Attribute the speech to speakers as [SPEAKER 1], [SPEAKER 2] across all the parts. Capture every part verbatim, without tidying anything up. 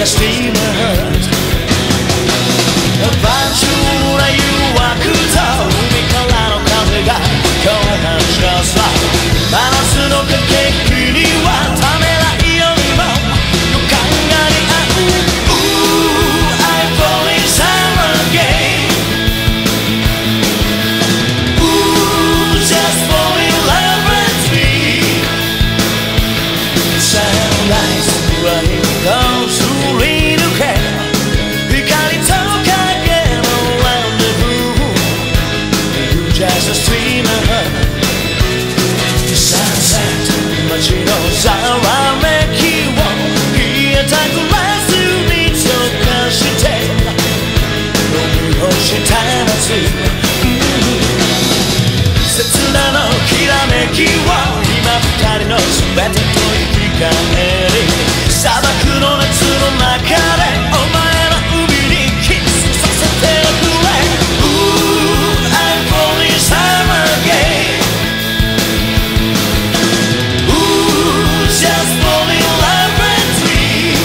[SPEAKER 1] a steamer晩秋な誘惑と海からの風が今日感謝さ真夏の駆け引きにはためらいよりも予感が似合う Ooh, I fall in summer again Ooh, just fall in love with me Sunrise, running down to lead a care Just a streamer Sunset 街のざわめきを冷えたグラスに溶かして飲み干した夏刹那のきらめきを今二人の全てと生き返り砂漠の夏の中でお前の海にキスさせてくれSummer again Ooh, just fall in love with me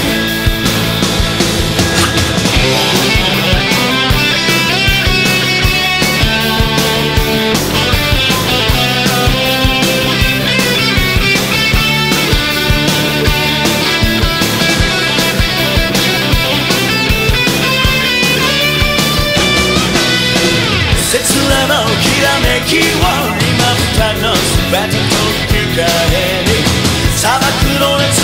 [SPEAKER 1] 刹那のきらめきを今二人の全てと引き換えに砂漠の熱